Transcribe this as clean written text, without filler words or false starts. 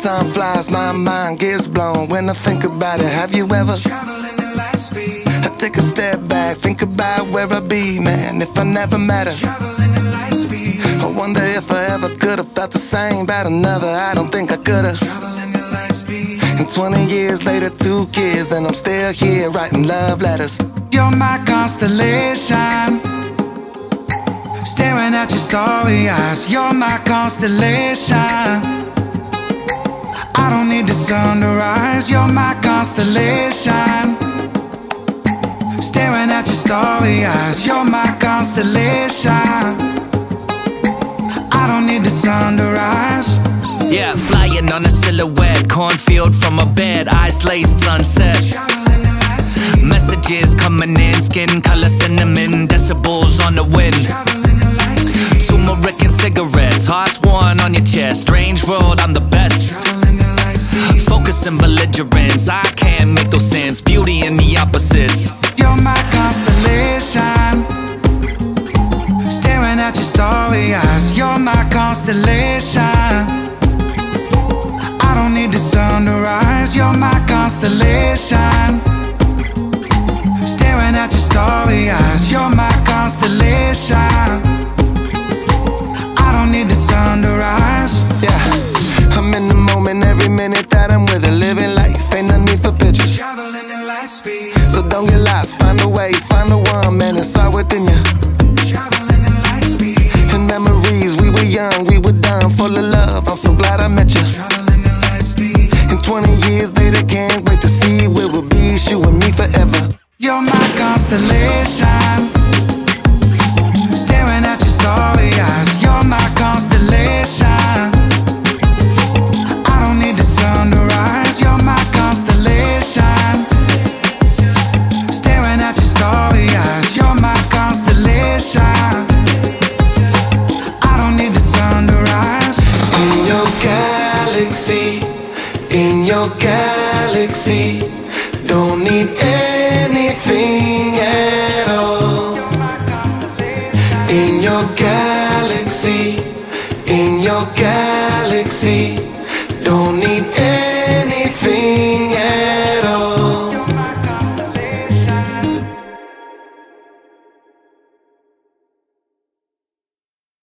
time flies, my mind gets blown. When I think about it, have you ever traveling at light speed? I take a step back, think about where I'd be, man, if I never met her. Traveling at light speed. I wonder if I ever could have felt the same about another. I don't think I could have. Traveling at light speed. And 20 years later, 2 kids, and I'm still here writing love letters. You're my constellation, staring at your starry eyes. You're my constellation. I don't need the sun to rise. You're my constellation, staring at your starry eyes. You're my constellation. I don't need the sun to rise. Yeah, flying on a silhouette, cornfield from a bed, eyes laced sunsets. Messages coming in, skin color cinnamon, decibels on the wind. Turmeric and cigarettes, hearts worn on your chest. Strange world, I'm the best. Focus and belligerence, I can't make those sense. Beauty in the opposites. You're my constellation, staring at your starry eyes. You're my constellation. I don't need the sun to rise. You're my constellation, staring at your starry eyes. You're my constellation. I don't need the sun to rise. Yeah, I'm in the moment every minute that I'm with her. Living life, ain't no need for pictures. Traveling at light speed. So don't get lost, find a way, find the one, man, it's all within you. Traveling at light speed. And memories, we were young, we were dumb, full of love. I'm so glad I met you. Traveling at light speed. And 20 years later, can't wait to see where we'll be, it's you and me forever. You're my constellation, staring at your starry eyes. You're my constellation. I don't need the sun to rise. You're my constellation, staring at your starry eyes. You're my constellation. I don't need the sun to rise. In your galaxy, in your galaxy, don't need anything at all. In your galaxy, don't need